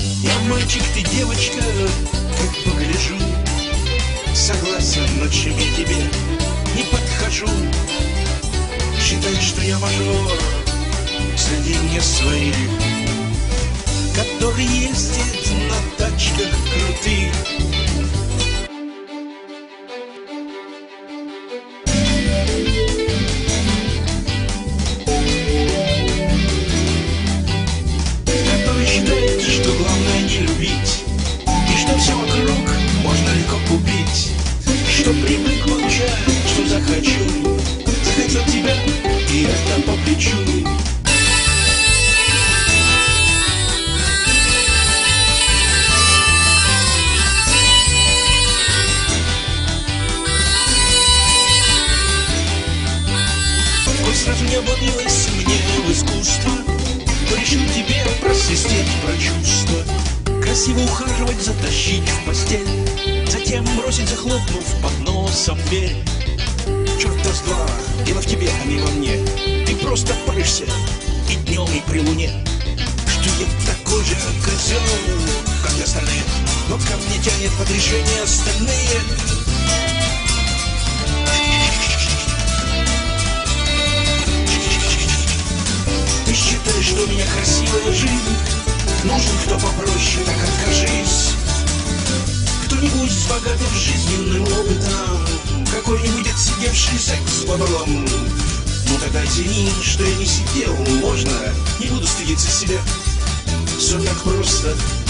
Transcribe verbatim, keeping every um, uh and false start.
Я мальчик, ты девочка, как погляжу. Согласен, но чем я тебе не подхожу. Считай, что я мажор среди не своих, который ездит на тачках крутых. Который считает, что главное не любить, и что все вокруг можно легко купить. Что привык молчать, что захочу, захотел тебя, и это по плечу. Сразу не обладилось мне в искусство, то решил тебе просвистеть про чувства. Красиво ухаживать, затащить в постель, затем бросить, захлопнув под носом дверь. Черта с два, дело в тебе, а не во мне. Ты просто паришься и днем, и при луне. Что я такой же козел, как и остальные, но ко мне тянет под решение остальные. Считай, что у меня красивая жизнь. Нужен кто попроще, так откажись. Кто-нибудь с богатым жизненным опытом, какой-нибудь отсидевший секс-баблом. Ну тогда тяни, что я не сидел, можно. Не буду стыдиться себя. Все так просто.